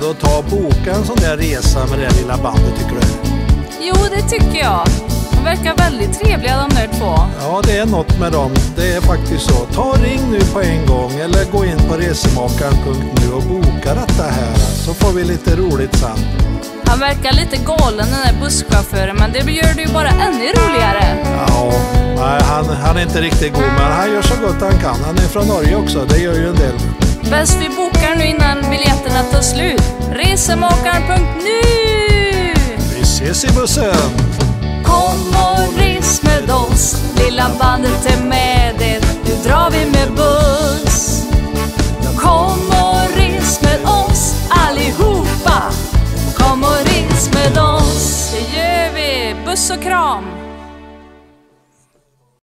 tid att ta och boka en sån där resa med det lilla bandet, tycker du? Jo, det tycker jag. De verkar väldigt trevliga de där två. Ja, det är något med dem. Det är faktiskt så. Ta och ring nu på en gång eller gå in på resemakaren.nu och boka detta här. Så får vi lite roligt sen. Han verkar lite galen, den där busschauffören, men det gör det ju bara ännu roligare. Ja, nej, han är inte riktigt god, men han gör så gott han kan. Han är från Norge också, det gör ju en del. Bäst vi bokar nu innan biljetterna tar slut. Resemakaren.nu. Vi ses i bussen! Kom och res med oss, lilla bandet är med er. Nu drar vi med buss. Kom och res med oss allihopa. Kom och res med oss. Det gör vi. Buss och kram.